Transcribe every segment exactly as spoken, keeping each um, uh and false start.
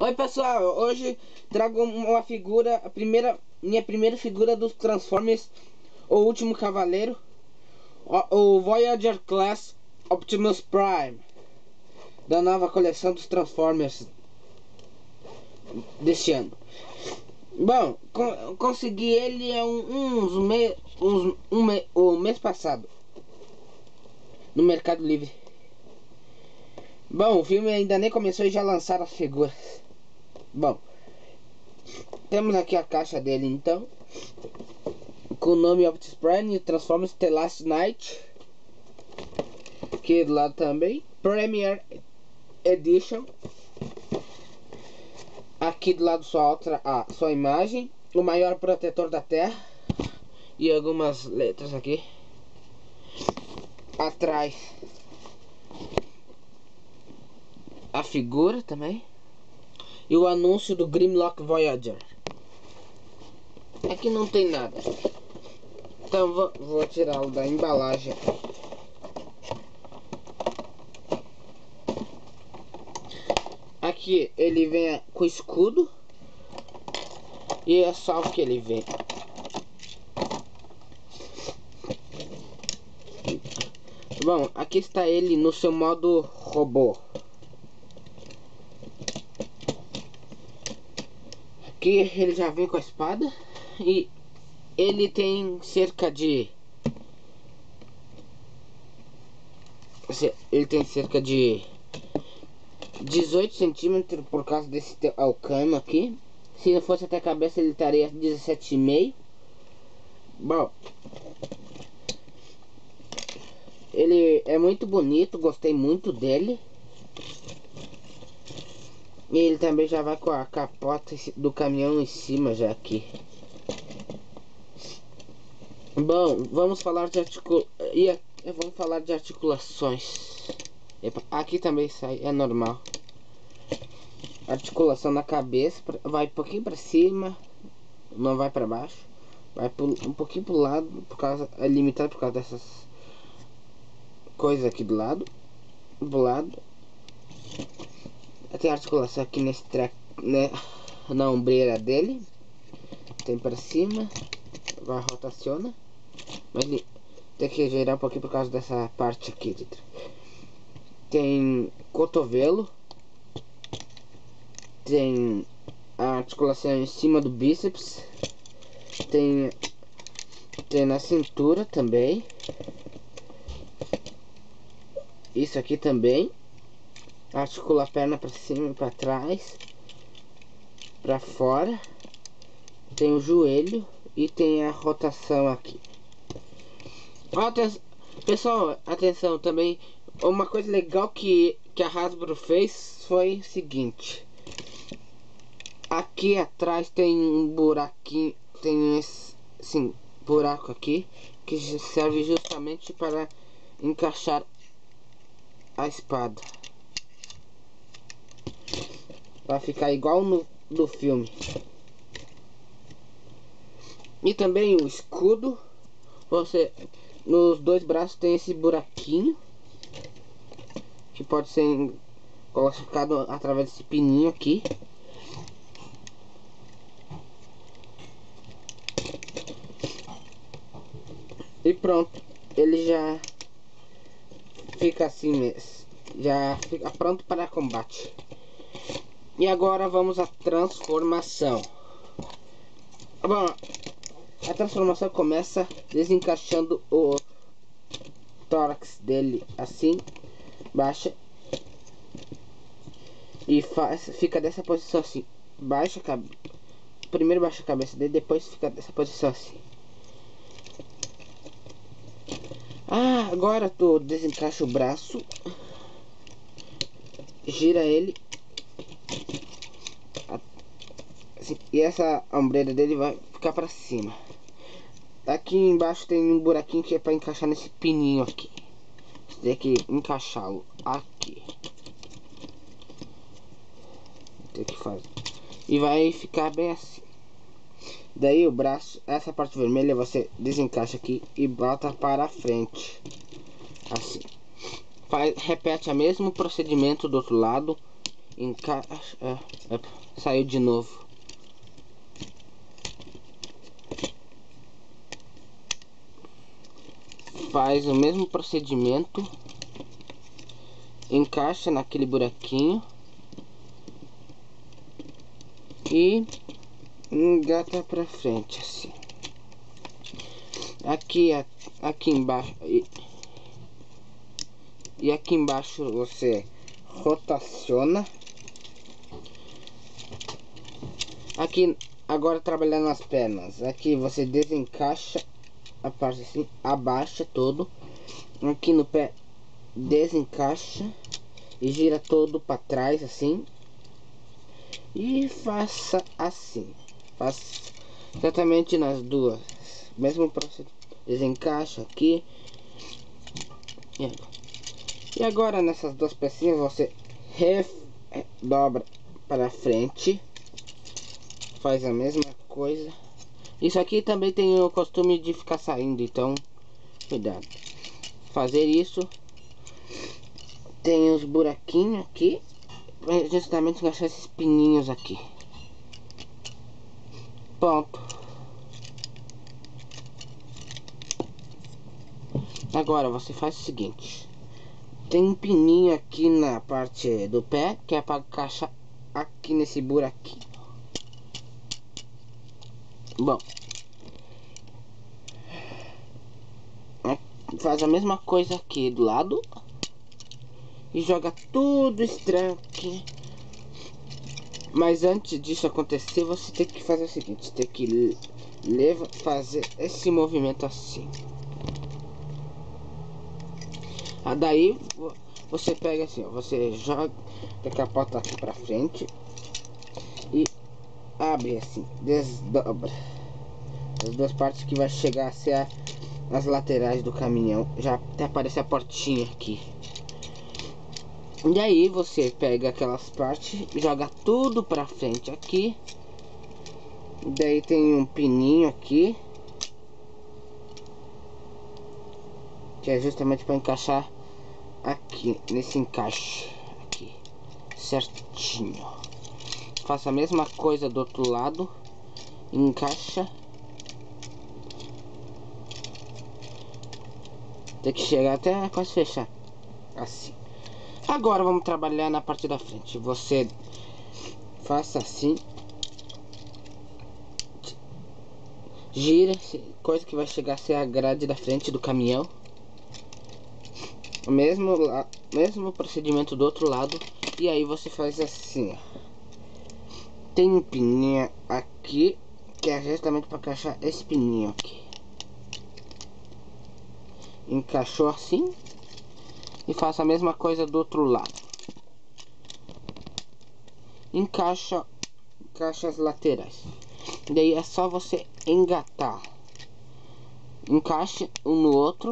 Oi pessoal, hoje trago uma figura, a primeira, minha primeira figura dos Transformers, o Último Cavaleiro, o, o Voyager Class Optimus Prime, da nova coleção dos Transformers deste ano. Bom, con consegui ele há um, uns me, uns, um me, o mês passado no Mercado Livre. Bom, o filme ainda nem começou e já lançaram as figuras. Bom, temos aqui a caixa dele então, com o nome Optimus Prime, Transformers The Last Night. Aqui do lado também, Premier Edition. Aqui do lado sua outra, a sua imagem, o maior protetor da Terra e algumas letras aqui atrás. A figura também e o anúncio do Grimlock Voyager. Aqui não tem nada, então vou, vou tirá-lo da embalagem. Aqui ele vem com escudo e é só o que ele vem. Bom, aqui está ele no seu modo robô. Aqui ele já vem com a espada e ele tem cerca de ele tem cerca de dezoito centímetros por causa desse alcano aqui. Se não fosse até a cabeça ele estaria dezessete e meio. Bom, ele é muito bonito, gostei muito dele. E ele também já vai com a capota do caminhão em cima já aqui. Bom, vamos falar de articula... vamos falar de articulações. Aqui também sai, é normal. Articulação na cabeça, vai um pouquinho para cima, não vai para baixo. Vai um pouquinho pro lado, por causa é limitado por causa dessas coisas aqui do lado, do lado. Tem articulação aqui nesse treco, né, na ombreira dele. Tem para cima, vai rotaciona, mas tem que girar um pouquinho por causa dessa parte aqui de trás. Tem cotovelo, tem a articulação em cima do bíceps, tem tem na cintura também, isso aqui também. Articula a perna para cima e para trás, para fora. Tem o joelho e tem a rotação aqui. Aten Pessoal, atenção também. Uma coisa legal que, que a Hasbro fez foi o seguinte. Aqui atrás tem um buraquinho, tem esse sim, buraco aqui, que serve justamente para encaixar a espada. Vai ficar igual no do filme. E também o escudo. Você nos dois braços tem esse buraquinho que pode ser colocado através desse pininho aqui. E pronto, ele já fica assim mesmo, já fica pronto para combate. E agora vamos à transformação. Bom, a transformação começa desencaixando o tórax dele assim, baixa e faz, fica dessa posição assim, baixa a cabeça, primeiro baixa a cabeça dele, depois fica dessa posição assim. Ah, agora tu desencaixa o braço, gira ele assim, e essa ombreira dele vai ficar para cima. Aqui embaixo tem um buraquinho que é para encaixar nesse pininho aqui. Você tem que encaixá-lo aqui. Tem que fazer. E vai ficar bem assim. Daí o braço, essa parte vermelha você desencaixa aqui e bota para frente. Assim. Faz, repete o mesmo procedimento do outro lado encaixa, é, é, saiu de novo. Faz o mesmo procedimento, encaixa naquele buraquinho e engata pra frente assim. Aqui, aqui embaixo e, e aqui embaixo você rotaciona. Aqui agora trabalhando nas pernas, aqui você desencaixa a parte assim, abaixa todo. Aqui no pé desencaixa e gira todo para trás assim. E faça assim, faça exatamente nas duas, mesmo processo. Desencaixa aqui e agora nessas duas pecinhas você dobra para frente, faz a mesma coisa. Isso aqui também tem o costume de ficar saindo, então cuidado. Fazer isso, tem os buraquinhos aqui, justamente encaixar esses pininhos aqui. Pronto. Agora você faz o seguinte: tem um pininho aqui na parte do pé que é para encaixar aqui nesse buraquinho. Bom, faz a mesma coisa aqui do lado e joga tudo estranho aqui. Mas antes disso acontecer, você tem que fazer o seguinte: tem que levar, fazer esse movimento assim. Ah, daí você pega assim, ó, você joga a capota aqui pra frente e abre assim, desdobra as duas partes que vai chegar a ser a, as laterais do caminhão. Já até aparece a portinha aqui. E aí você pega aquelas partes, joga tudo pra frente aqui. Daí tem um pininho aqui que é justamente para encaixar aqui nesse encaixe aqui certinho. Faça a mesma coisa do outro lado, encaixa. Tem que chegar até quase fechar assim. Agora vamos trabalhar na parte da frente. Você faça assim, gira, coisa que vai chegar a ser a grade da frente do caminhão. O mesmo, mesmo procedimento do outro lado. E aí você faz assim, ó. Tem um pininho aqui que é justamente para encaixar esse pininho aqui. Encaixou assim. E faça a mesma coisa do outro lado. Encaixa, encaixa as laterais. Daí é só você engatar. Encaixe um no outro.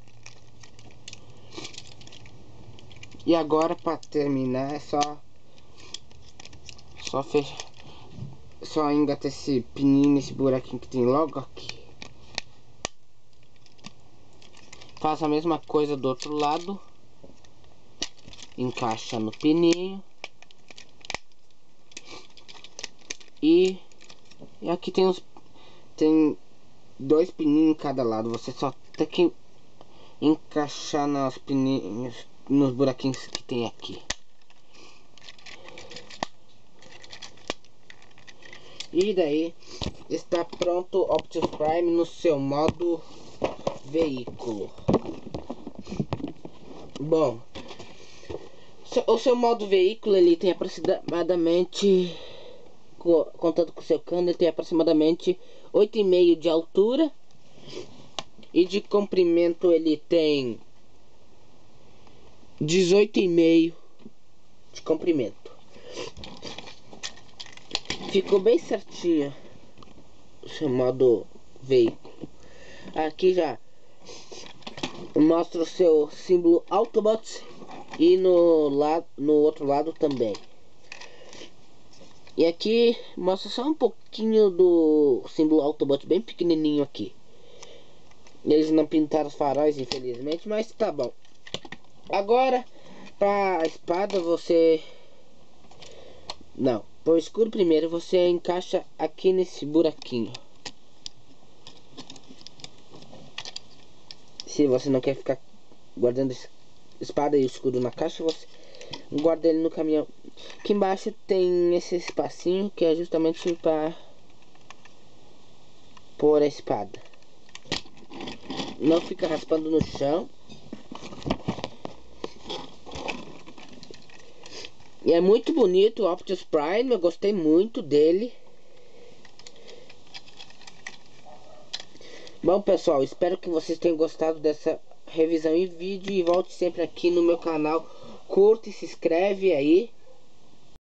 E agora para terminar é só só fechar, só engatar esse pininho nesse buraquinho que tem logo aqui. Faça a mesma coisa do outro lado. Encaixa no pininho. E, e aqui tem os tem dois pininhos em cada lado. Você só tem que encaixar nos pininhos, nos buraquinhos que tem aqui. E daí está pronto o Optimus Prime no seu modo veículo. Bom, o seu modo veículo ele tem aproximadamente, contando com o seu cano, ele tem aproximadamente oito e meio de altura. E de comprimento ele tem dezoito e meio de comprimento. Ficou bem certinho o seu modo veículo. Aqui já mostra o seu símbolo Autobots. E no, lado, no outro lado também. E aqui mostra só um pouquinho do símbolo Autobot, bem pequenininho aqui. Eles não pintaram os faróis, infelizmente, mas tá bom. Agora, para a espada, você Não, para o escudo primeiro você encaixa aqui nesse buraquinho. Se você não quer ficar guardando espada e escudo na caixa, você guarda ele no caminhão. Aqui embaixo tem esse espacinho que é justamente para pôr a espada. Não fica raspando no chão. E é muito bonito o Optimus Prime, eu gostei muito dele. Bom, pessoal, espero que vocês tenham gostado dessa revisão em vídeo. E volte sempre aqui no meu canal. Curta e se inscreve aí.